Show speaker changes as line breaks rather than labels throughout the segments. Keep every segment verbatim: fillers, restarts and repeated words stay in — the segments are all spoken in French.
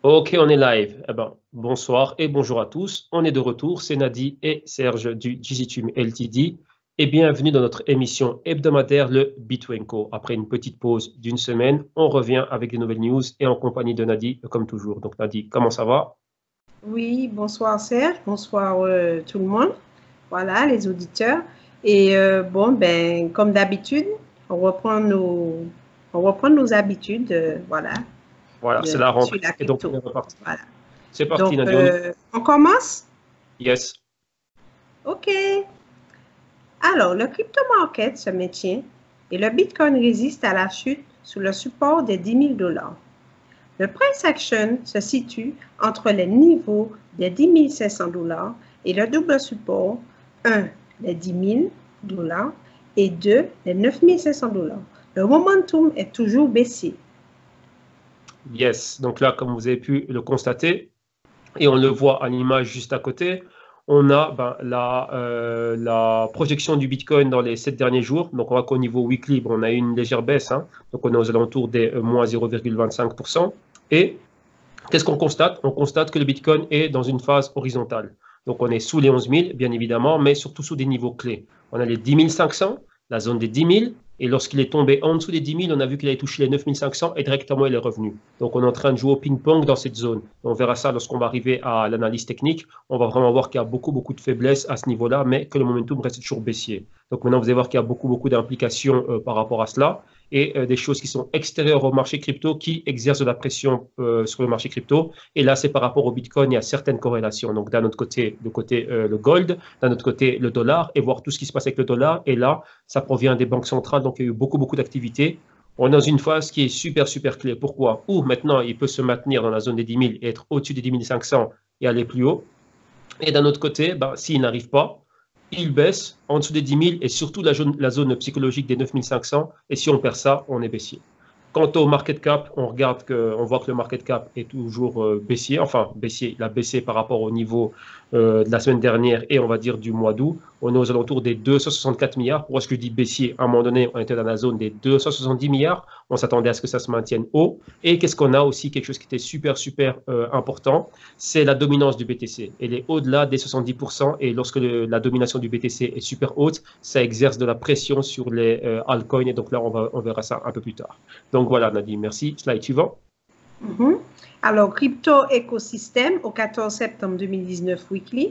Ok, on est live. Eh ben, bonsoir et bonjour à tous. On est de retour. C'est Nadi et Serge du GZTube L T D. Et bienvenue dans notre émission hebdomadaire, le Bitwenco. Après une petite pause d'une semaine, on revient avec des nouvelles news et en compagnie de Nadi, comme toujours. Donc, Nadi, comment ça va?
Oui, bonsoir Serge, bonsoir euh, tout le monde. Voilà, les auditeurs. Et euh, bon, ben, comme d'habitude, on reprend nos, on reprend nos habitudes, euh, voilà,
Voilà, c'est
de-
la
sur
rentrée.
la
Et donc, on
crypto.
est reparti.
Voilà.
C'est parti,
Donc,
Nadi. On y...
euh, on commence?
Yes.
OK. Alors, le crypto market se maintient et le Bitcoin résiste à la chute sous le support des dix mille dollars. Le price action se situe entre les niveaux des dix mille cinq cents dollars et le double support un les dix mille dollars et deux les neuf mille cinq cents dollars. Le momentum est toujours baissier.
Yes. Donc là, comme vous avez pu le constater, et on le voit à l'image juste à côté, on a ben, la, euh, la projection du Bitcoin dans les sept derniers jours. Donc, on voit qu'au niveau weekly, bon, on a eu une légère baisse. Hein. Donc, on est aux alentours des euh, moins zéro virgule vingt-cinq pour cent. Et qu'est-ce qu'on constate? On constate que le Bitcoin est dans une phase horizontale. Donc, on est sous les onze mille, bien évidemment, mais surtout sous des niveaux clés. On a les dix mille cinq cents, la zone des dix mille, et lorsqu'il est tombé en dessous des dix mille, on a vu qu'il avait touché les neuf mille cinq cents et directement il est revenu. Donc, on est en train de jouer au ping-pong dans cette zone. On verra ça lorsqu'on va arriver à l'analyse technique. On va vraiment voir qu'il y a beaucoup, beaucoup de faiblesses à ce niveau-là, mais que le momentum reste toujours baissier. Donc, maintenant, vous allez voir qu'il y a beaucoup, beaucoup d'implications euh, par rapport à cela et euh, des choses qui sont extérieures au marché crypto qui exercent de la pression euh, sur le marché crypto. Et là, c'est par rapport au Bitcoin, il y a certaines corrélations. Donc, d'un autre côté, le côté euh, le gold, d'un autre côté, le dollar, et voir tout ce qui se passe avec le dollar. Et là, ça provient des banques centrales, donc il y a eu beaucoup, beaucoup d'activités. On est dans une phase qui est super, super clé. Pourquoi? Ou maintenant, il peut se maintenir dans la zone des dix mille et être au-dessus des dix mille cinq cents et aller plus haut. Et d'un autre côté, ben, s'il n'arrive pas, il baisse en dessous des dix mille et surtout la zone, la zone psychologique des neuf mille cinq cents. Et si on perd ça, on est baissier. Quant au market cap, on regarde que, on voit que le market cap est toujours euh, baissier, enfin baissier, il a baissé par rapport au niveau euh, de la semaine dernière et on va dire du mois d'août. On est aux alentours des deux cent soixante-quatre milliards. Pourquoi est-ce que je dis baissier? À un moment donné, on était dans la zone des deux cent soixante-dix milliards. On s'attendait à ce que ça se maintienne haut. Et qu'est-ce qu'on a aussi? Quelque chose qui était super, super euh, important, c'est la dominance du B T C. Elle est au-delà des soixante-dix pour cent et lorsque le, la domination du B T C est super haute, ça exerce de la pression sur les euh, altcoins et donc là, on, va, on verra ça un peu plus tard. Donc voilà, Nadine, merci. Slide suivant.
Mm-hmm. Alors, crypto écosystème au quatorze septembre deux mille dix-neuf weekly.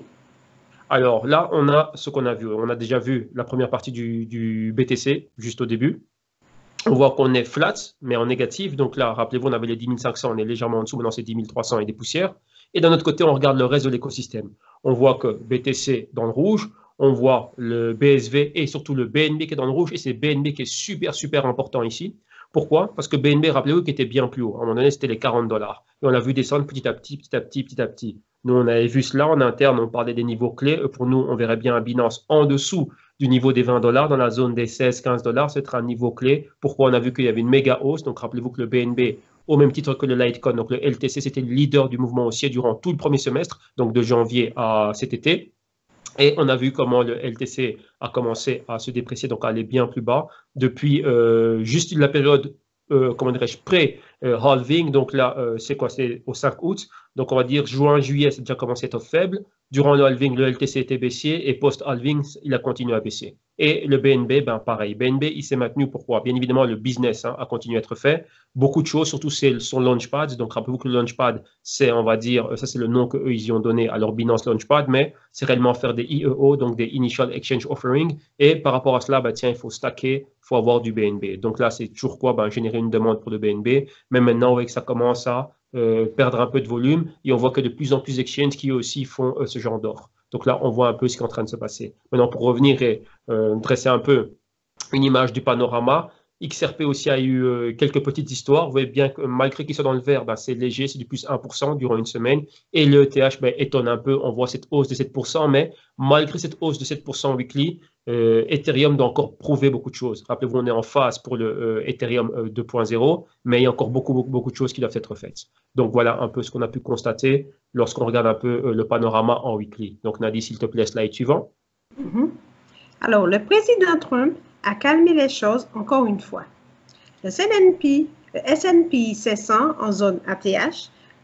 Alors là, on a ce qu'on a vu. On a déjà vu la première partie du, du B T C, juste au début. On voit qu'on est flat, mais en négatif. Donc là, rappelez-vous, on avait les dix mille cinq cents, on est légèrement en dessous, maintenant c'est dix mille trois cents et des poussières. Et d'un autre côté, on regarde le reste de l'écosystème. On voit que B T C dans le rouge, on voit le B S V et surtout le B N B qui est dans le rouge. Et c'est B N B qui est super, super important ici. Pourquoi? Parce que B N B, rappelez-vous, qui était bien plus haut. À un moment donné, c'était les quarante dollars. Et on l'a vu descendre petit à petit, petit à petit, petit à petit. Nous, on avait vu cela en interne, on parlait des niveaux clés. Pour nous, on verrait bien un Binance en dessous du niveau des vingt dollars, dans la zone des seize quinze dollars, c'est un niveau clé. Pourquoi? On a vu qu'il y avait une méga hausse. Donc, rappelez-vous que le B N B, au même titre que le Litecoin, donc le L T C, c'était le leader du mouvement haussier durant tout le premier semestre, donc de janvier à cet été. Et on a vu comment le L T C a commencé à se déprécier, donc à aller bien plus bas, depuis euh, juste la période, euh, comment dirais-je, pré-halving. Donc là, euh, c'est quoi? C'est au cinq août. Donc on va dire juin, juillet, c'est déjà commencé à être faible. Durant le halving, le L T C était baissier et post-halving, il a continué à baisser. Et le B N B, ben pareil. B N B, il s'est maintenu. Pourquoi? Bien évidemment, le business hein, a continué à être fait. Beaucoup de choses, surtout c'est son Launchpad. Donc rappelez-vous que le Launchpad, c'est, on va dire, ça c'est le nom qu'eux, ils y ont donné à leur Binance Launchpad, mais c'est réellement faire des I E O, donc des Initial Exchange Offering. Et par rapport à cela, ben, tiens, il faut stacker, il faut avoir du B N B. Donc là, c'est toujours quoi? Ben, générer une demande pour le B N B. Mais maintenant, on voit que ça commence à euh, perdre un peu de volume et on voit que de plus en plus d'exchanges qui aussi font euh, ce genre d'offres. Donc là, on voit un peu ce qui est en train de se passer. Maintenant, pour revenir et euh, dresser un peu une image du panorama, X R P aussi a eu euh, quelques petites histoires. Vous voyez bien que malgré qu'il soit dans le vert, ben, c'est léger, c'est du plus un pour cent durant une semaine. Et le E T H ben, étonne un peu. On voit cette hausse de sept pour cent, mais malgré cette hausse de sept pour cent weekly, euh, Ethereum doit encore prouver beaucoup de choses. Rappelez-vous, on est en phase pour le euh, Ethereum euh, deux point zéro, mais il y a encore beaucoup, beaucoup, beaucoup de choses qui doivent être faites. Donc voilà un peu ce qu'on a pu constater lorsqu'on regarde un peu euh, le panorama en weekly. Donc Nadie, s'il te plaît, slide suivant.
Mm-hmm. Alors, le président Trump a calmé les choses encore une fois. Le S and P, le S and P cinq cents en zone A T H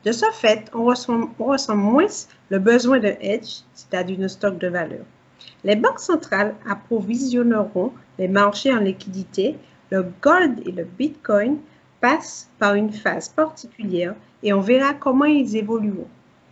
De ce fait, on ressent, on ressent moins le besoin de hedge, c'est-à-dire de stock de valeur. Les banques centrales approvisionneront les marchés en liquidité. Le gold et le bitcoin passent par une phase particulière et on verra comment ils évolueront.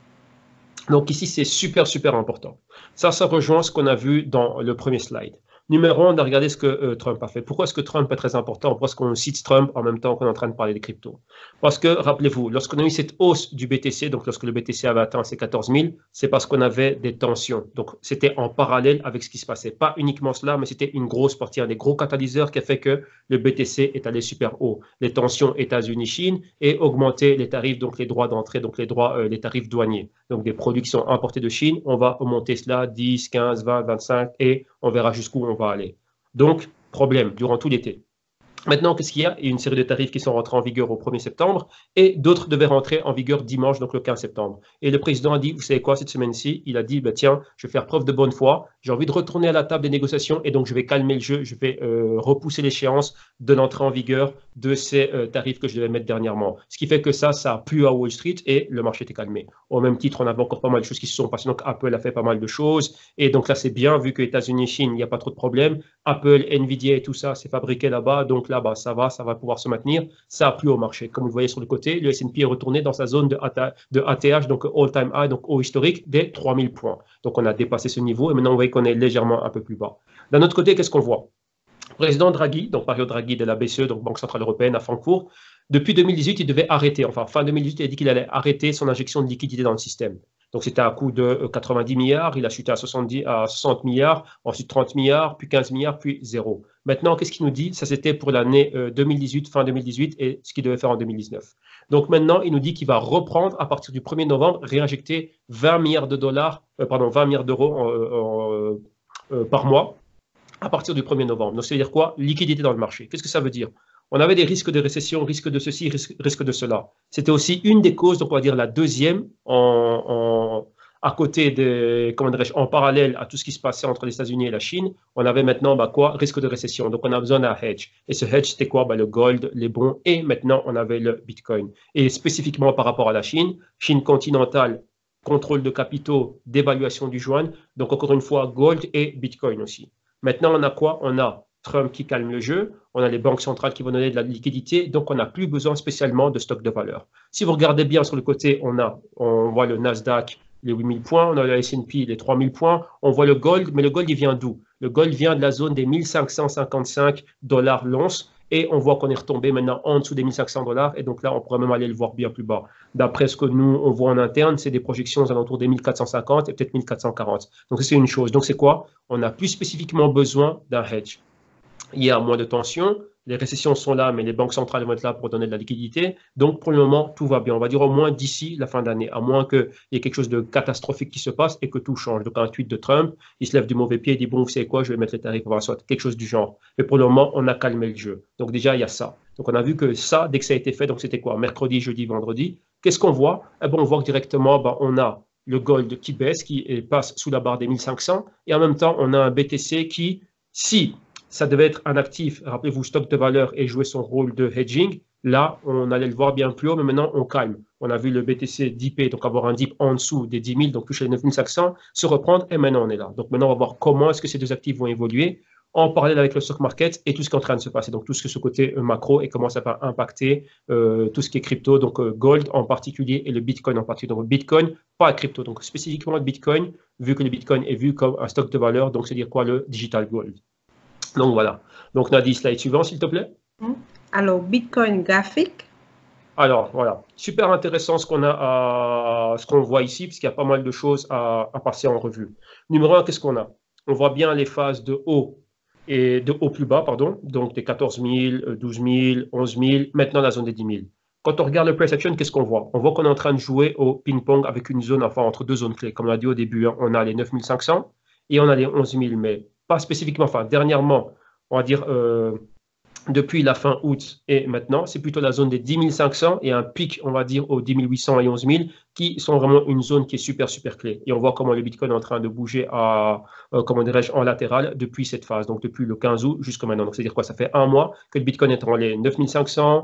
Donc ici, c'est super, super important. Ça, ça rejoint ce qu'on a vu dans le premier slide. Numéro un, on a regardé ce que euh, Trump a fait. Pourquoi est-ce que Trump est très important? Pourquoi est-ce qu'on cite Trump en même temps qu'on est en train de parler des cryptos? Parce que, rappelez-vous, lorsqu'on a eu cette hausse du B T C, donc lorsque le B T C avait atteint ses quatorze mille, c'est parce qu'on avait des tensions. Donc, c'était en parallèle avec ce qui se passait. Pas uniquement cela, mais c'était une grosse partie, un des gros catalyseurs qui a fait que le B T C est allé super haut. Les tensions États-Unis-Chine et augmenter les tarifs, donc les droits d'entrée, donc les droits, euh, les tarifs douaniers. Donc, des produits qui sont importés de Chine, on va augmenter cela dix, quinze, vingt, vingt-cinq et on verra jusqu'où on va aller. Donc, problème durant tout l'été. Maintenant, qu'est-ce qu'il y a? Il y a une série de tarifs qui sont rentrés en vigueur au premier septembre et d'autres devaient rentrer en vigueur dimanche, donc le quinze septembre. Et le président a dit, vous savez quoi, cette semaine-ci, il a dit, bah, tiens, je vais faire preuve de bonne foi, j'ai envie de retourner à la table des négociations et donc je vais calmer le jeu, je vais euh, repousser l'échéance de l'entrée en vigueur de ces euh, tarifs que je devais mettre dernièrement. Ce qui fait que ça, ça a plu à Wall Street et le marché était calmé. Au même titre, on avait encore pas mal de choses qui se sont passées, donc Apple a fait pas mal de choses et donc là, c'est bien, vu que États-Unis et Chine, il n'y a pas trop de problèmes. Apple, Nvidia et tout ça, c'est fabriqué là-bas, donc là-bas, ça va, ça va pouvoir se maintenir. Ça a plu au marché. Comme vous le voyez sur le côté, le S and P est retourné dans sa zone de A T H, donc all-time high, donc haut historique, des trois mille points. Donc on a dépassé ce niveau et maintenant on voit qu'on est légèrement un peu plus bas. D'un autre côté, qu'est-ce qu'on voit? Président Draghi, donc Mario Draghi de la B C E, donc Banque Centrale Européenne à Francfort, depuis deux mille dix-huit, il devait arrêter, enfin fin deux mille dix-huit, il a dit qu'il allait arrêter son injection de liquidité dans le système. Donc c'était à coût de quatre-vingt-dix milliards, il a chuté à, soixante-dix, à soixante milliards, ensuite trente milliards, puis quinze milliards, puis zéro. Maintenant, qu'est-ce qu'il nous dit? Ça, c'était pour l'année deux mille dix-huit, fin deux mille dix-huit, et ce qu'il devait faire en deux mille dix-neuf. Donc maintenant, il nous dit qu'il va reprendre, à partir du premier novembre, réinjecter vingt milliards de dollars, euh, pardon, vingt milliards d'euros euh, euh, par mois, à partir du premier novembre. Donc, ça veut dire quoi? Liquidité dans le marché. Qu'est-ce que ça veut dire? On avait des risques de récession, risque de ceci, risque, risque de cela. C'était aussi une des causes, donc on va dire la deuxième, en, en, à côté de, comment dirais-je, en parallèle à tout ce qui se passait entre les États-Unis et la Chine. On avait maintenant bah, quoi? Risque de récession. Donc on a besoin d'un hedge. Et ce hedge, c'était quoi? Bah, le gold, les bons, et maintenant on avait le Bitcoin. Et spécifiquement par rapport à la Chine, Chine continentale, contrôle de capitaux, dévaluation du yuan. Donc encore une fois, gold et Bitcoin aussi. Maintenant, on a quoi? On a Trump qui calme le jeu, on a les banques centrales qui vont donner de la liquidité, donc on n'a plus besoin spécialement de stock de valeur. Si vous regardez bien sur le côté, on a, on voit le Nasdaq, les huit mille points, on a le S and P, les trois mille points, on voit le gold, mais le gold, il vient d'où? Le gold vient de la zone des mille cinq cent cinquante-cinq dollars l'once, et on voit qu'on est retombé maintenant en dessous des mille cinq cents dollars, et donc là, on pourrait même aller le voir bien plus bas. D'après ce que nous, on voit en interne, c'est des projections aux alentours des mille quatre cent cinquante et peut-être mille quatre cent quarante. Donc, c'est une chose. Donc, c'est quoi? On a plus spécifiquement besoin d'un hedge. Il y a moins de tension, les récessions sont là, mais les banques centrales vont être là pour donner de la liquidité. Donc, pour le moment, tout va bien. On va dire au moins d'ici la fin d'année, à moins qu'il y ait quelque chose de catastrophique qui se passe et que tout change. Donc, un tweet de Trump, il se lève du mauvais pied et dit, bon, vous savez quoi, je vais mettre les tarifs, on va soit quelque chose du genre. Mais pour le moment, on a calmé le jeu. Donc, déjà, il y a ça. Donc, on a vu que ça, dès que ça a été fait, donc c'était quoi? Mercredi, jeudi, vendredi. Qu'est-ce qu'on voit? Eh ben, on voit que directement, ben, on a le gold qui baisse, qui passe sous la barre des mille cinq cents. Et en même temps, on a un B T C qui, si ça devait être un actif, rappelez-vous, stock de valeur et jouer son rôle de hedging, là, on allait le voir bien plus haut, mais maintenant, on calme. On a vu le B T C dipper, donc avoir un dip en dessous des dix mille, donc toucher les neuf mille cinq cents, se reprendre, et maintenant, on est là. Donc maintenant, on va voir comment est-ce que ces deux actifs vont évoluer en parallèle avec le stock market et tout ce qui est en train de se passer. Donc, tout ce que ce côté euh, macro et comment ça va impacter euh, tout ce qui est crypto, donc euh, gold en particulier et le Bitcoin en particulier. Donc, Bitcoin, pas crypto. Donc, spécifiquement le Bitcoin, vu que le Bitcoin est vu comme un stock de valeur, donc c'est-à-dire quoi? Le digital gold. Donc, voilà. Donc, Nadie, slide suivant, s'il te plaît.
Alors, Bitcoin graphique.
Alors, voilà. Super intéressant ce qu'on a à, ce qu'on voit ici, puisqu'il y a pas mal de choses à, à passer en revue. Numéro un, qu'est-ce qu'on a? On voit bien les phases de haut et de haut plus bas, pardon. Donc, des quatorze mille, douze mille, onze mille, maintenant la zone des dix mille. Quand on regarde le price action, qu'est-ce qu'on voit? On voit qu'on est en train de jouer au ping-pong avec une zone, enfin, entre deux zones clés. Comme on a dit au début, hein, on a les neuf mille cinq cents et on a les onze mille, mais pas spécifiquement, enfin, dernièrement, on va dire, euh, depuis la fin août et maintenant, c'est plutôt la zone des dix mille cinq cents et un pic, on va dire, aux dix mille huit cents et onze mille qui sont vraiment une zone qui est super, super clé. Et on voit comment le Bitcoin est en train de bouger à, euh, comment dirais-je, en latéral depuis cette phase, donc depuis le quinze août jusqu'à maintenant. Donc, c'est-à-dire quoi? Ça fait un mois que le Bitcoin est entre les neuf mille cinq cents,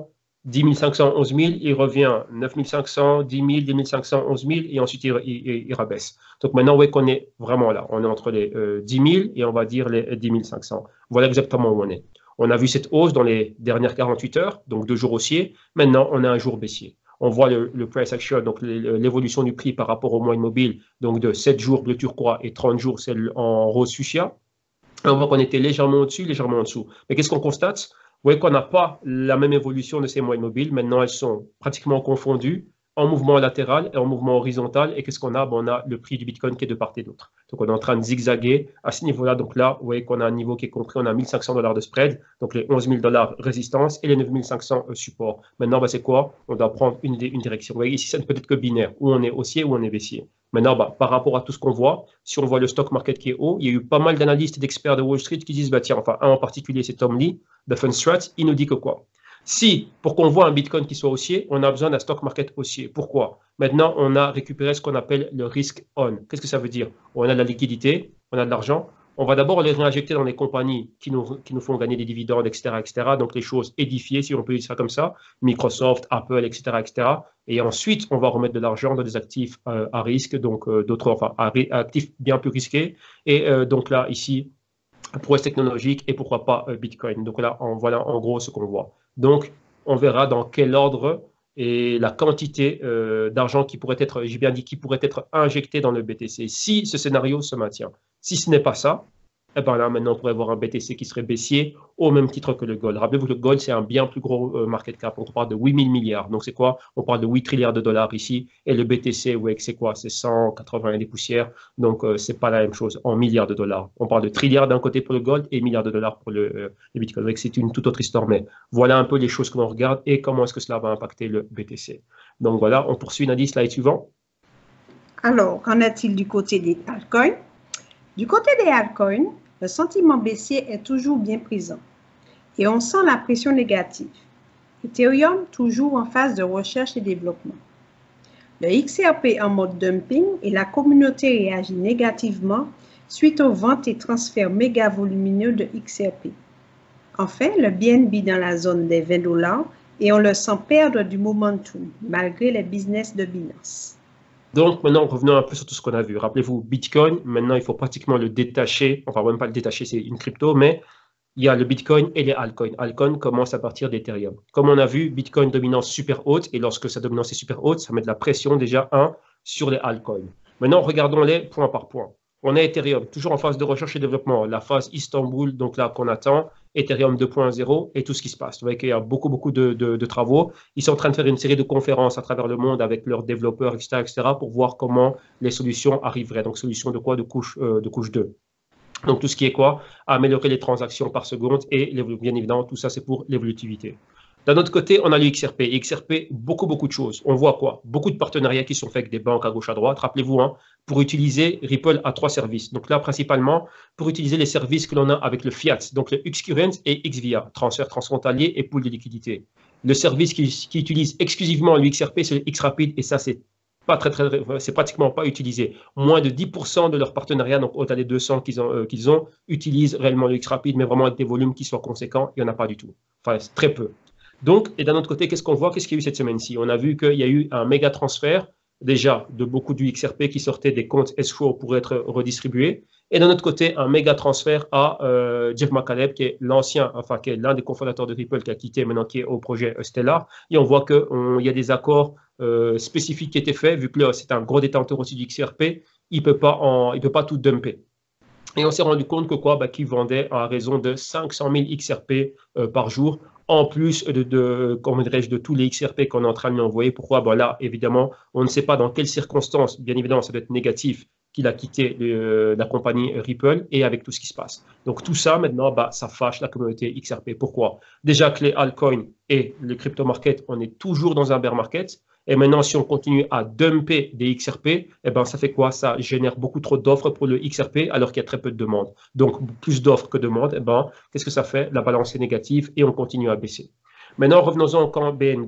dix mille cinq cents, onze mille, il revient neuf mille cinq cents, dix mille, dix mille cinq cents, onze mille, et ensuite il, il, il rabaisse. Donc maintenant, vous voyez qu'on est vraiment là. On est entre les euh, dix mille et on va dire les dix mille cinq cents. Voilà exactement où on est. On a vu cette hausse dans les dernières quarante-huit heures, donc deux jours haussiers. Maintenant, on a un jour baissier. On voit le, le price action, donc l'évolution du prix par rapport au mois immobile, donc de sept jours bleu turquois et trente jours celle en rose fuchsia. On voit qu'on était légèrement au-dessus, légèrement en dessous. Mais qu'est-ce qu'on constate? Vous voyez qu'on n'a pas la même évolution de ces mois immobiles. Maintenant, elles sont pratiquement confondues en mouvement latéral et en mouvement horizontal. Et qu'est-ce qu'on a? Ben, on a le prix du Bitcoin qui est de part et d'autre. Donc, on est en train de zigzaguer à ce niveau-là. Donc là, vous voyez qu'on a un niveau qui est compris. On a mille cinq cents dollars de spread, donc les onze mille dollars résistance et les neuf mille cinq cents support. Maintenant, ben, c'est quoi? On doit prendre une, une direction. Vous voyez, ici, ça ne peut être que binaire. Ou on est haussier ou on est baissier. Maintenant, bah, par rapport à tout ce qu'on voit, si on voit le stock market qui est haut, il y a eu pas mal d'analystes et d'experts de Wall Street qui disent, bah, tiens, enfin, un en particulier, c'est Tom Lee de Fundstrat, il nous dit que quoi? Si, pour qu'on voit un Bitcoin qui soit haussier, on a besoin d'un stock market haussier. Pourquoi? Maintenant, on a récupéré ce qu'on appelle le risk on. Qu'est-ce que ça veut dire? On a de la liquidité, on a de l'argent. On va d'abord les réinjecter dans les compagnies qui nous, qui nous font gagner des dividendes, et cetera, et cetera. Donc, les choses édifiées, si on peut dire ça comme ça, Microsoft, Apple, et cetera, et cetera. Et ensuite, on va remettre de l'argent dans des actifs euh, à risque, donc euh, d'autres, enfin, à, à actifs bien plus risqués. Et euh, donc là, ici, prouesse technologique et pourquoi pas euh, Bitcoin. Donc là, on, voilà en gros ce qu'on voit. Donc, on verra dans quel ordre et la quantité euh, d'argent qui pourrait être, j'ai bien dit, qui pourrait être injecté dans le B T C si ce scénario se maintient. Si ce n'est pas ça, eh ben là, maintenant, on pourrait avoir un B T C qui serait baissier au même titre que le gold. Rappelez-vous que le gold, c'est un bien plus gros euh, market cap. On parle de huit mille milliards. Donc, c'est quoi? On parle de huit trilliards de dollars ici. Et le B T C, ouais, c'est quoi? C'est cent quatre-vingts des poussières. Donc, euh, c'est pas la même chose en milliards de dollars. On parle de trilliards d'un côté pour le gold et milliards de dollars pour le, euh, le Bitcoin. Donc, c'est une toute autre histoire. Mais voilà un peu les choses que l'on regarde et comment est-ce que cela va impacter le B T C. Donc, voilà, on poursuit. Nadie, slide suivant.
Alors, qu'en est-il du côté des altcoins? Du côté des altcoins, le sentiment baissier est toujours bien présent et on sent la pression négative. Ethereum toujours en phase de recherche et développement. Le X R P en mode dumping et la communauté réagit négativement suite aux ventes et transferts méga volumineux de X R P. Enfin, le B N B dans la zone des vingt dollars et on le sent perdre du momentum malgré les business de Binance.
Donc, maintenant, revenons un peu sur tout ce qu'on a vu. Rappelez-vous, Bitcoin, maintenant, il faut pratiquement le détacher. Enfin, même pas le détacher, c'est une crypto, mais il y a le Bitcoin et les altcoins. Altcoins commencent à partir d'Ethereum. Comme on a vu, Bitcoin dominance super haute, et lorsque sa dominance est super haute, ça met de la pression déjà, un, sur les altcoins. Maintenant, regardons-les point par point. On a Ethereum, toujours en phase de recherche et développement. La phase Istanbul, donc là, qu'on attend, Ethereum deux point zéro et tout ce qui se passe. Vous voyez qu'il y a beaucoup, beaucoup de, de, de travaux. Ils sont en train de faire une série de conférences à travers le monde avec leurs développeurs, et cetera, et cetera, pour voir comment les solutions arriveraient. Donc, solution de quoi? De couche, euh, de couche deux. Donc, tout ce qui est quoi? Améliorer les transactions par seconde et, bien évidemment, tout ça, c'est pour l'évolutivité. D'un autre côté, on a le X R P. X R P, beaucoup, beaucoup de choses. On voit quoi? Beaucoup de partenariats qui sont faits avec des banques à gauche, à droite. Rappelez-vous, hein, pour utiliser Ripple à trois services. Donc là, principalement, pour utiliser les services que l'on a avec le Fiat, donc le Xcurrent et X V A, transfert transfrontalier et pool de liquidité. Le service qui, qui utilise exclusivement le X R P, c'est le X-Rapid, et ça, c'est pas très, très, c'est pratiquement pas utilisé. Moins de dix pour cent de leurs partenariats, donc au-delà des deux cents qu'ils ont, euh, qu'ils ont, utilisent réellement le X-Rapid, mais vraiment avec des volumes qui soient conséquents, il n'y en a pas du tout. Enfin, très peu. Donc, et d'un autre côté, qu'est-ce qu'on voit? Qu'est-ce qu'il y a eu cette semaine-ci? On a vu qu'il y a eu un méga transfert, déjà, de beaucoup du X R P qui sortaient des comptes escrow pour être redistribués. Et d'un autre côté, un méga transfert à euh, Jeff McCaleb, qui est l'ancien, enfin, qui est l'un des cofondateurs de Ripple, qui a quitté, maintenant qui est au projet Stellar. Et on voit qu'il y a des accords euh, spécifiques qui étaient faits, vu que c'est un gros détenteur aussi du X R P, il ne peut, peut pas tout dumper. Et on s'est rendu compte que quoi, bah, qu'ils vendaient à raison de cinq cent mille X R P euh, par jour, en plus de, de, comment dirais-je, de tous les X R P qu'on est en train de lui envoyer. Pourquoi? Bah, là, évidemment, on ne sait pas dans quelles circonstances, bien évidemment, ça doit être négatif, qu'il a quitté le, la compagnie Ripple et avec tout ce qui se passe. Donc tout ça, maintenant, bah, ça fâche la communauté X R P. Pourquoi? Déjà que les altcoins et le crypto market, on est toujours dans un bear market. Et maintenant, si on continue à dumper des X R P, eh ben, ça fait quoi? Ça génère beaucoup trop d'offres pour le X R P alors qu'il y a très peu de demandes. Donc, plus d'offres que de demandes, eh ben, qu'est-ce que ça fait? La balance est négative et on continue à baisser. Maintenant, revenons-en au cas B N B.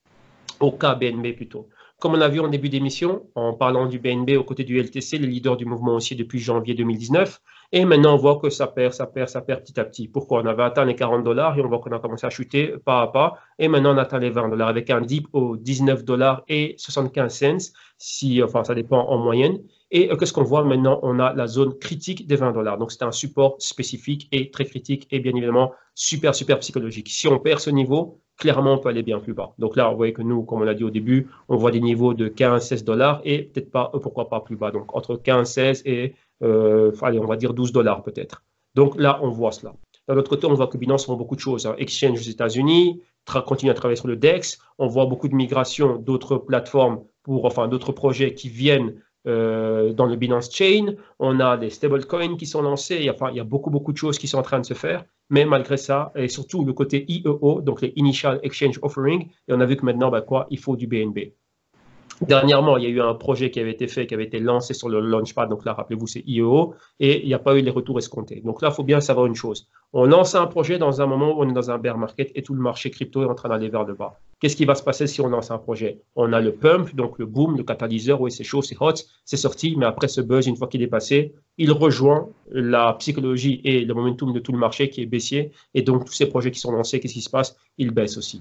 Au cas B N B plutôt. Comme on a vu en début d'émission, en parlant du B N B aux côtés du L T C, le leader du mouvement haussier depuis janvier deux mille dix-neuf, Et maintenant, on voit que ça perd, ça perd, ça perd petit à petit. Pourquoi? On avait atteint les quarante dollars et on voit qu'on a commencé à chuter pas à pas. Et maintenant, on atteint les vingt dollars avec un dip au dix-neuf dollars et soixante-quinze cents, si, enfin, ça dépend en moyenne. Et qu'est-ce qu'on voit maintenant? On a la zone critique des vingt dollars. Donc, c'est un support spécifique et très critique et bien évidemment super, super psychologique. Si on perd ce niveau, clairement, on peut aller bien plus bas. Donc là, vous voyez que nous, comme on l'a dit au début, on voit des niveaux de quinze, seize dollars et peut-être pas, pourquoi pas plus bas. Donc, entre quinze, seize et, euh, allez, on va dire douze dollars peut-être. Donc là, on voit cela. D'un autre côté, on voit que Binance font beaucoup de choses. Hein. Exchange aux États-Unis continue à travailler sur le D E X. On voit beaucoup de migration d'autres plateformes pour, enfin, d'autres projets qui viennent Euh, dans le Binance Chain, on a des stablecoins qui sont lancés, il y, a, enfin, il y a beaucoup, beaucoup de choses qui sont en train de se faire, mais malgré ça, et surtout le côté I E O, donc les Initial Exchange Offering, et on a vu que maintenant, ben, quoi, il faut du B N B. Dernièrement, il y a eu un projet qui avait été fait, qui avait été lancé sur le Launchpad, donc là, rappelez-vous, c'est I E O, et il n'y a pas eu les retours escomptés. Donc là, il faut bien savoir une chose. On lance un projet dans un moment où on est dans un bear market et tout le marché crypto est en train d'aller vers le bas. Qu'est-ce qui va se passer si on lance un projet? On a le pump, donc le boom, le catalyseur, oui, c'est chaud, c'est hot, c'est sorti, mais après ce buzz, une fois qu'il est passé, il rejoint la psychologie et le momentum de tout le marché qui est baissier, et donc tous ces projets qui sont lancés, qu'est-ce qui se passe? Ils baissent aussi.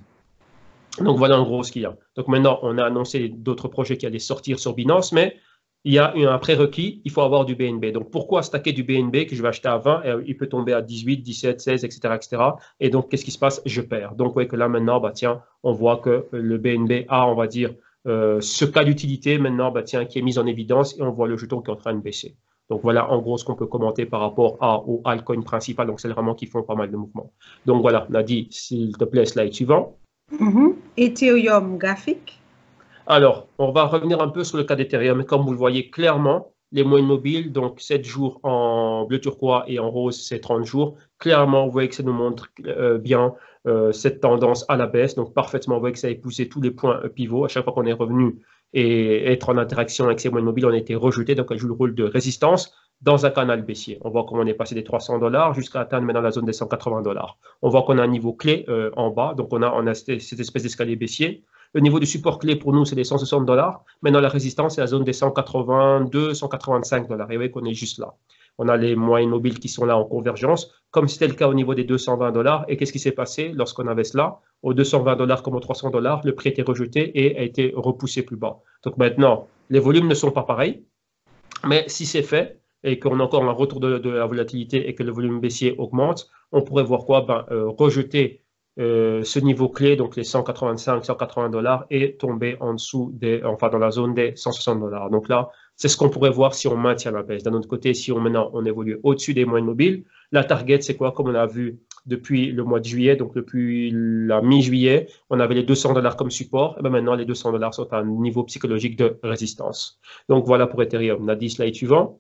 Donc voilà en gros ce qu'il y a. Donc maintenant, on a annoncé d'autres projets qui allaient sortir sur Binance, mais il y a un prérequis, il faut avoir du B N B. Donc pourquoi stacker du B N B que je vais acheter à vingt, et il peut tomber à dix-huit, dix-sept, seize, et cetera, et cetera. Et donc qu'est-ce qui se passe? Je perds. Donc vous voyez que là maintenant, bah, tiens, on voit que le B N B a, on va dire, euh, ce cas d'utilité maintenant, bah, tiens, qui est mis en évidence et on voit le jeton qui est en train de baisser. Donc voilà en gros ce qu'on peut commenter par rapport à, au altcoin principal. Donc c'est vraiment qui font pas mal de mouvements. Donc voilà, Nadi, s'il te plaît, slide suivant.
Mm-hmm. Ethereum graphique.
Alors, on va revenir un peu sur le cas d'Ethereum. Comme vous le voyez clairement, les moyennes mobiles, donc sept jours en bleu turquoise et en rose, c'est trente jours. Clairement, vous voyez que ça nous montre euh, bien euh, cette tendance à la baisse. Donc, parfaitement, vous voyez que ça a épousé tous les points pivots. À chaque fois qu'on est revenu et être en interaction avec ces moyennes mobiles, on a été rejeté. Donc, elle joue le rôle de résistance dans un canal baissier. On voit comment on est passé des trois cents dollars jusqu'à atteindre maintenant la zone des cent quatre-vingts dollars. On voit qu'on a un niveau clé euh, en bas. Donc, on a, on a cette, cette espèce d'escalier baissier. Le niveau de support clé pour nous, c'est les cent soixante dollars. Maintenant, la résistance, c'est la zone des cent quatre-vingt-deux, cent quatre-vingt-cinq dollars. Et vous voyez qu'on est juste là. On a les moyennes mobiles qui sont là en convergence, comme c'était le cas au niveau des deux cent vingt dollars. Et qu'est-ce qui s'est passé lorsqu'on avait cela? Aux deux cent vingt dollars comme aux trois cents dollars, le prix a été rejeté et a été repoussé plus bas. Donc maintenant, les volumes ne sont pas pareils. Mais si c'est fait et qu'on a encore un retour de, de la volatilité et que le volume baissier augmente, on pourrait voir quoi? Ben, euh, rejeter Euh, ce niveau clé, donc les cent quatre-vingt-cinq, cent quatre-vingts dollars, et tomber en dessous des, enfin dans la zone des cent soixante dollars. Donc là, c'est ce qu'on pourrait voir si on maintient la baisse. D'un autre côté, si on maintenant on évolue au-dessus des moyennes mobiles, la target c'est quoi? Comme on a vu depuis le mois de juillet, donc depuis la mi-juillet, on avait les deux cents dollars comme support. Et bien maintenant, les deux cents dollars sont à un niveau psychologique de résistance. Donc voilà pour Ethereum. On a dit slide suivant.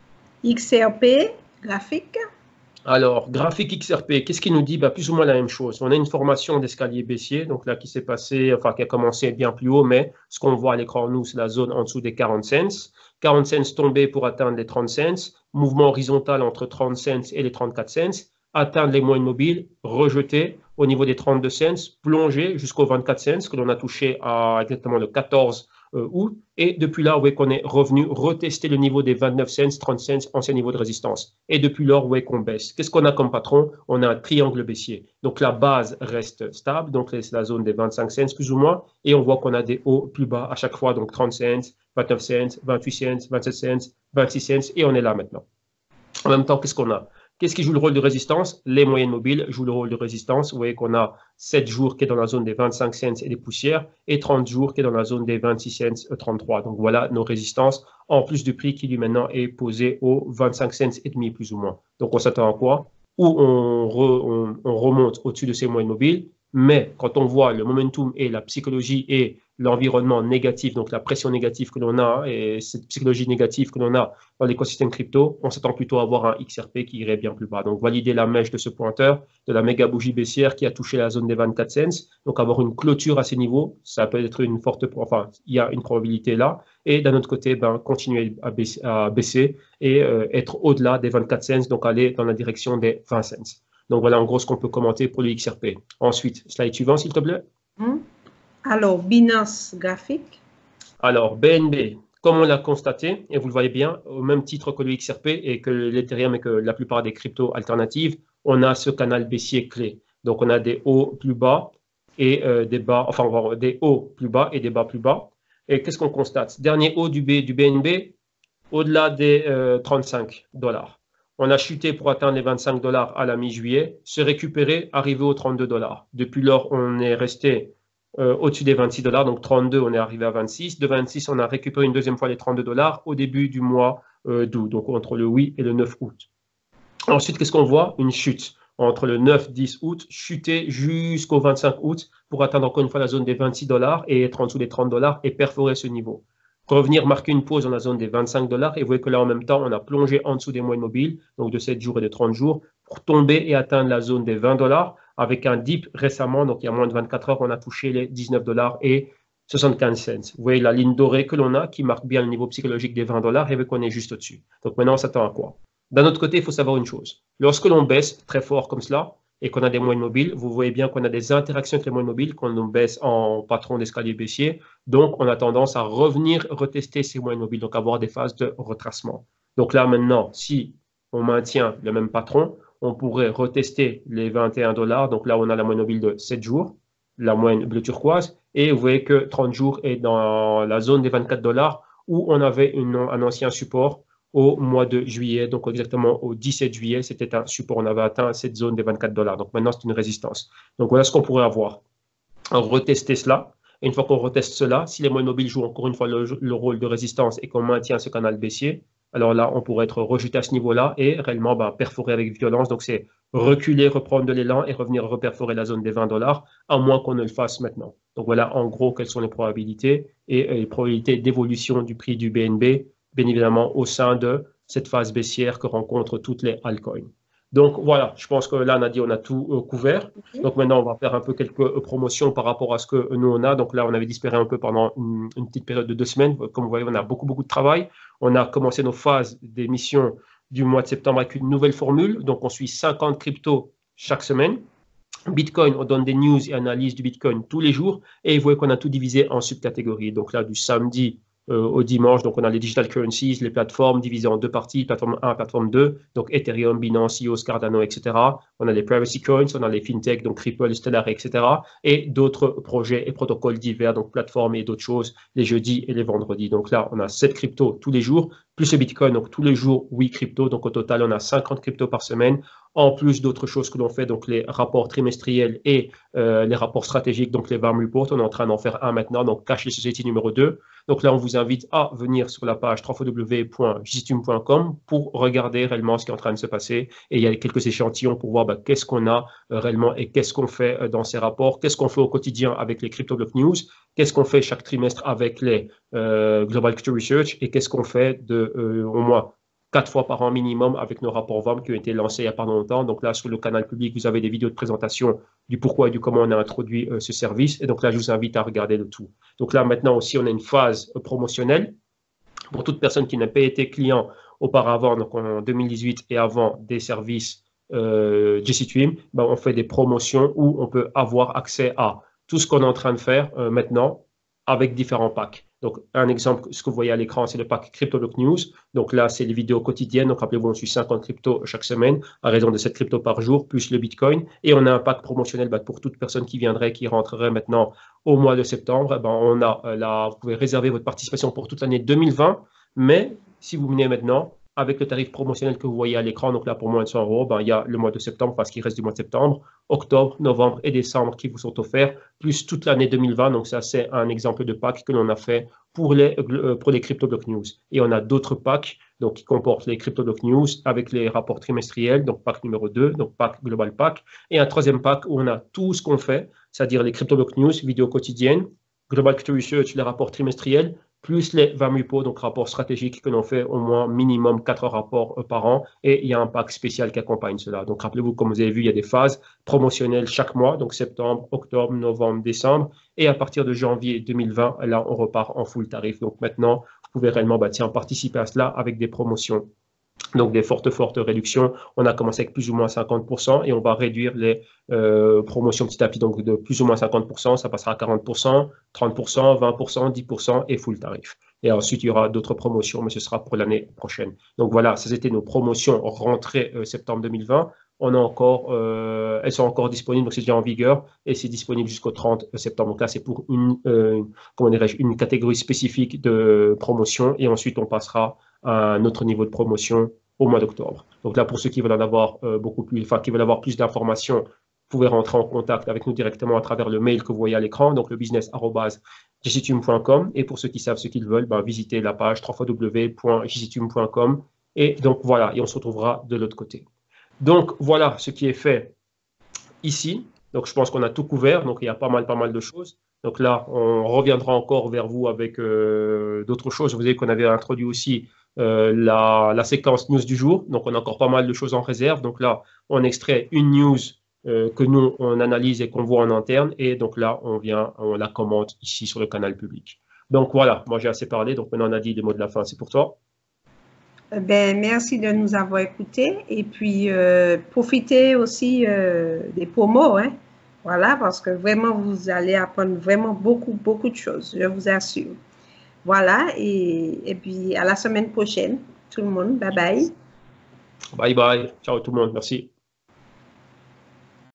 X R P graphique.
Alors, graphique X R P, qu'est-ce qu'il nous dit? Bah, plus ou moins la même chose. On a une formation d'escalier baissier, donc là qui s'est passé, enfin qui a commencé bien plus haut, mais ce qu'on voit à l'écran, nous, c'est la zone en dessous des quarante cents. quarante cents tombés pour atteindre les trente cents, mouvement horizontal entre trente cents et les trente-quatre cents, atteindre les moyennes mobiles, rejeter au niveau des trente-deux cents, plonger jusqu'aux vingt-quatre cents, que l'on a touché à exactement le quatorze Euh, août, et depuis là, vous voyez qu'on est revenu retester le niveau des vingt-neuf cents, trente cents, ancien niveau de résistance. Et depuis lors, vous voyez qu'on baisse. Qu'est-ce qu'on a comme patron? On a un triangle baissier. Donc la base reste stable, donc c'est la zone des vingt-cinq cents plus ou moins, et on voit qu'on a des hauts plus bas à chaque fois, donc trente cents, vingt-neuf cents, vingt-huit cents, vingt-sept cents, vingt-six cents, et on est là maintenant. En même temps, qu'est-ce qu'on a? Qu'est-ce qui joue le rôle de résistance? Les moyennes mobiles jouent le rôle de résistance. Vous voyez qu'on a sept jours qui est dans la zone des vingt-cinq cents et des poussières et trente jours qui est dans la zone des vingt-six cents, trente-trois. Donc voilà nos résistances, en plus du prix qui lui maintenant est posé aux vingt-cinq cents et demi plus ou moins. Donc on s'attend à quoi? Ou on, re, on, on remonte au-dessus de ces moyennes mobiles, mais quand on voit le momentum et la psychologie et l'environnement négatif, donc la pression négative que l'on a et cette psychologie négative que l'on a dans l'écosystème crypto, on s'attend plutôt à avoir un X R P qui irait bien plus bas. Donc, valider la mèche de ce pointeur, de la méga bougie baissière qui a touché la zone des vingt-quatre cents. Donc, avoir une clôture à ces niveaux, ça peut être une forte, enfin, il y a une probabilité là. Et d'un autre côté, ben, continuer à baisser, à baisser et euh, être au-delà des vingt-quatre cents, donc aller dans la direction des vingt cents. Donc, voilà en gros ce qu'on peut commenter pour le X R P. Ensuite, slide suivant, s'il te plaît.
Hum. Alors, Binance graphique.
Alors, B N B, Comme on l'a constaté, et vous le voyez bien, au même titre que le X R P et que l'Ethereum et que la plupart des cryptos alternatives, on a ce canal baissier clé. Donc, on a des hauts plus bas et euh, des bas, enfin, des hauts plus bas et des bas plus bas. Et qu'est-ce qu'on constate? Dernier haut du, B, du B N B, au-delà des euh, trente-cinq dollars. On a chuté pour atteindre les vingt-cinq dollars à la mi-juillet, se récupérer, arriver aux trente-deux dollars. Depuis lors, on est resté euh, au-dessus des vingt-six dollars, donc trente-deux, on est arrivé à vingt-six. De vingt-six, on a récupéré une deuxième fois les trente-deux dollars au début du mois euh, d'août, donc entre le huit et le neuf août. Ensuite, qu'est-ce qu'on voit? Une chute entre le neuf dix août, chuter jusqu'au vingt-cinq août pour atteindre encore une fois la zone des vingt-six dollars et être en dessous des trente dollars et perforer ce niveau. Revenir marquer une pause dans la zone des vingt-cinq dollars et vous voyez que là en même temps on a plongé en dessous des moyennes mobiles, donc de sept jours et de trente jours, pour tomber et atteindre la zone des vingt dollars avec un dip récemment, donc il y a moins de vingt-quatre heures, on a touché les dix-neuf dollars et soixante-quinze cents. Vous voyez la ligne dorée que l'on a qui marque bien le niveau psychologique des vingt dollars et vous voyez qu'on est juste au-dessus. Donc maintenant on s'attend à quoi? D'un autre côté, il faut savoir une chose. Lorsque l'on baisse très fort comme cela, et qu'on a des moyennes mobiles, vous voyez bien qu'on a des interactions avec les moyennes mobiles, qu'on nous baisse en patron d'escalier baissier. Donc, on a tendance à revenir retester ces moyennes mobiles, donc avoir des phases de retracement. Donc là, maintenant, si on maintient le même patron, on pourrait retester les vingt et un dollars. Donc là, on a la moyenne mobile de sept jours, la moyenne bleu turquoise. Et vous voyez que trente jours est dans la zone des vingt-quatre dollars où on avait une, un ancien support au mois de juillet, donc exactement au dix-sept juillet, c'était un support, on avait atteint cette zone des vingt-quatre dollars. Donc maintenant, c'est une résistance. Donc voilà ce qu'on pourrait avoir. Retester cela. Et une fois qu'on reteste cela, si les moyennes mobiles jouent encore une fois le, le rôle de résistance et qu'on maintient ce canal baissier, alors là, on pourrait être rejeté à ce niveau-là et réellement bah, perforer avec violence. Donc c'est reculer, reprendre de l'élan et revenir reperforer la zone des vingt dollars, à moins qu'on ne le fasse maintenant. Donc voilà en gros quelles sont les probabilités et les probabilités d'évolution du prix du B N B, bien évidemment au sein de cette phase baissière que rencontrent toutes les altcoins. Donc voilà, je pense que là, Nadia, on a tout euh, couvert. Donc maintenant, on va faire un peu quelques euh, promotions par rapport à ce que nous, on a. Donc là, on avait disparaît un peu pendant une, une petite période de deux semaines. Comme vous voyez, on a beaucoup, beaucoup de travail. On a commencé nos phases d'émission du mois de septembre avec une nouvelle formule. Donc on suit cinquante cryptos chaque semaine. Bitcoin, on donne des news et analyses du Bitcoin tous les jours. Et vous voyez qu'on a tout divisé en subcatégories. Donc là, du samedi Euh, au dimanche, donc on a les digital currencies, les plateformes divisées en deux parties, plateforme un, plateforme deux, donc Ethereum, Binance, E O S, Cardano, et cetera. On a les privacy coins, on a les fintech, donc Ripple, Stellar, et cetera. Et d'autres projets et protocoles divers, donc plateformes et d'autres choses, les jeudis et les vendredis. Donc là, on a sept cryptos tous les jours, plus le Bitcoin, donc tous les jours, huit cryptos. Donc au total, on a cinquante cryptos par semaine, en plus d'autres choses que l'on fait, donc les rapports trimestriels et euh, les rapports stratégiques, donc les V A M Report. On est en train d'en faire un maintenant, donc Cashless Society numéro deux. Donc là, on vous invite à venir sur la page w w w point gistum point com pour regarder réellement ce qui est en train de se passer. Et il y a quelques échantillons pour voir bah, qu'est-ce qu'on a euh, réellement et qu'est-ce qu'on fait euh, dans ces rapports, qu'est-ce qu'on fait au quotidien avec les CryptoBlock News, qu'est-ce qu'on fait chaque trimestre avec les euh, Global Crypto Research et qu'est-ce qu'on fait de euh, au moins quatre fois par an minimum avec nos rapports V A M qui ont été lancés il n'y a pas longtemps. Donc là, sur le canal public, vous avez des vidéos de présentation du pourquoi et du comment on a introduit euh, ce service. Et donc là, je vous invite à regarder le tout. Donc là, maintenant aussi, on a une phase euh, promotionnelle pour toute personne qui n'a pas été client auparavant, donc en deux mille dix-huit et avant des services euh, J C Twim, ben, on fait des promotions où on peut avoir accès à tout ce qu'on est en train de faire euh, maintenant avec différents packs. Donc, un exemple, ce que vous voyez à l'écran, c'est le pack CryptoBlock News. Donc là, c'est les vidéos quotidiennes. Donc, rappelez-vous, on suit cinquante cryptos chaque semaine, à raison de sept cryptos par jour, plus le Bitcoin. Et on a un pack promotionnel bah, pour toute personne qui viendrait, qui rentrerait maintenant au mois de septembre. Ben, on a euh, là, vous pouvez réserver votre participation pour toute l'année deux mille vingt. Mais si vous venez maintenant, avec le tarif promotionnel que vous voyez à l'écran, donc là pour moins de cent euros, ben, il y a le mois de septembre parce qu'il reste du mois de septembre, octobre, novembre et décembre qui vous sont offerts, plus toute l'année deux mille vingt. Donc ça, c'est un exemple de pack que l'on a fait pour les, euh, pour les CryptoBlock News. Et on a d'autres packs donc, qui comportent les CryptoBlock News avec les rapports trimestriels, donc pack numéro deux, donc pack Global Pack, et un troisième pack où on a tout ce qu'on fait, c'est-à-dire les CryptoBlock News, vidéos quotidiennes, Global Crypto Research, les rapports trimestriels, plus les V A M Repo, donc rapports stratégiques que l'on fait au moins minimum quatre rapports euh, par an, et il y a un pack spécial qui accompagne cela. Donc rappelez-vous, comme vous avez vu, il y a des phases promotionnelles chaque mois, donc septembre, octobre, novembre, décembre, et à partir de janvier deux mille vingt, là, on repart en full tarif. Donc maintenant, vous pouvez réellement bah, tiens, participer à cela avec des promotions. Donc, des fortes, fortes réductions. On a commencé avec plus ou moins cinquante pour cent et on va réduire les euh, promotions petit à petit. Donc, de plus ou moins cinquante pour cent, ça passera à quarante pour cent, trente pour cent, vingt pour cent, dix pour cent et full tarif. Et ensuite, il y aura d'autres promotions, mais ce sera pour l'année prochaine. Donc voilà, ça c'était nos promotions rentrée euh, septembre deux mille vingt. On a encore, euh, elles sont encore disponibles, donc c'est déjà en vigueur et c'est disponible jusqu'au trente septembre. Donc là, c'est pour une, euh, comment dirais-je, une catégorie spécifique de promotion et ensuite on passera à un autre niveau de promotion au mois d'octobre. Donc là, pour ceux qui veulent en avoir euh, beaucoup plus, enfin qui veulent avoir plus d'informations, vous pouvez rentrer en contact avec nous directement à travers le mail que vous voyez à l'écran, donc le business arobase jctume point com. Et pour ceux qui savent ce qu'ils veulent, ben, visitez la page w w w point jctume point com. Et donc voilà, et on se retrouvera de l'autre côté. Donc voilà ce qui est fait ici. Donc je pense qu'on a tout couvert, donc il y a pas mal, pas mal de choses. Donc là, on reviendra encore vers vous avec euh, d'autres choses. Vous savez qu'on avait introduit aussi euh, la, la séquence news du jour. Donc on a encore pas mal de choses en réserve. Donc là, on extrait une news euh, que nous, on analyse et qu'on voit en interne. Et donc là, on vient, on la commente ici sur le canal public. Donc voilà, moi j'ai assez parlé. Donc maintenant, on a dit les mots de la fin. C'est pour toi.
Ben, merci de nous avoir écoutés et puis euh, profitez aussi euh, des promos, hein. Voilà, parce que vraiment, vous allez apprendre vraiment beaucoup, beaucoup de choses, je vous assure. Voilà, et, et puis à la semaine prochaine, tout le monde. Bye bye.
Bye bye. Ciao tout le monde. Merci.